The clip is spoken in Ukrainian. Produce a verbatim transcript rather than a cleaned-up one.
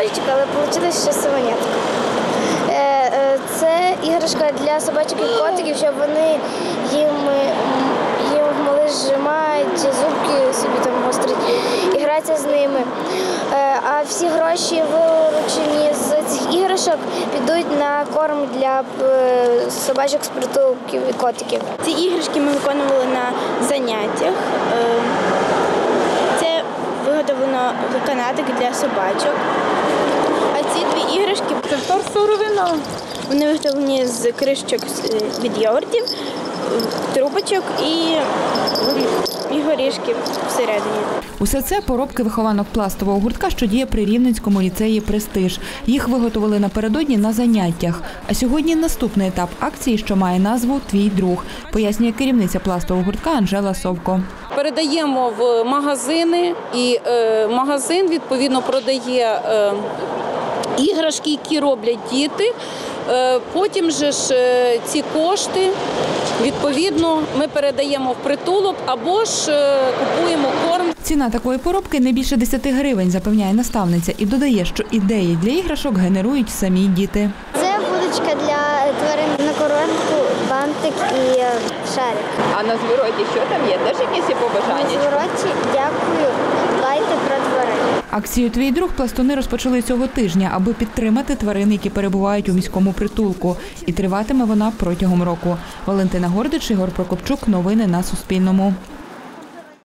іграшечок, але вийшло ще собачка. Це іграшка для собачок і котиків, щоб вони їм, їм могли зжимати, зубки собі там гострить і гратися з ними. А всі гроші, виручені з цих іграшок, підуть на корм для собачок з притулків і котиків. Ці іграшки ми виконували на заняттях. Це виготовлено канатик для собачок. А ці дві іграшки – це вторсировина. Вони виготовлені з кришечок від йогуртів, трубочок і, і горішків всередині. Усе це – поробки вихованок пластового гуртка, що діє при Рівненському ліцеї «Престиж». Їх виготовили напередодні на заняттях. А сьогодні наступний етап акції, що має назву «Твій друг», пояснює керівниця пластового гуртка Анжела Совко. Передаємо в магазини, і е, магазин, відповідно, продає е, іграшки, які роблять діти. Е, потім же ж е, ці кошти, відповідно, ми передаємо в притулок або ж е, купуємо корм. Ціна такої поробки не більше десяти гривень, запевняє наставниця, і додає, що ідеї для іграшок генерують самі діти. Це вудочка для тварин на коробку, бантик і шарик. А на звороті що там є? Теж якісь побажання? На звороті дякую, дбайте про тварин. Акцію «Твій друг» пластуни розпочали цього тижня, аби підтримати тварин, які перебувають у міському притулку. І триватиме вона протягом року. Валентина Гордич, Ігор Прокопчук. Новини на Суспільному.